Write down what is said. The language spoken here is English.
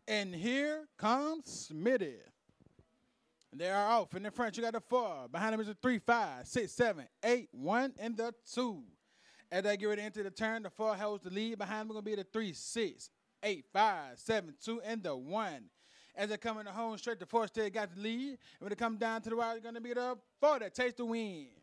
And here comes Smitty. They are off. In the front, you got the 4. Behind them is a 3, 5, 6, 7, 8, 1, and the 2. As they get ready to enter the turn, the 4 holds the lead. Behind them going to be the 3, 6, 8, 5, 7, 2, and the 1. As they come in the home straight, the 4 still got the lead. And when they come down to the wire, it's going to be the 4 that takes the win.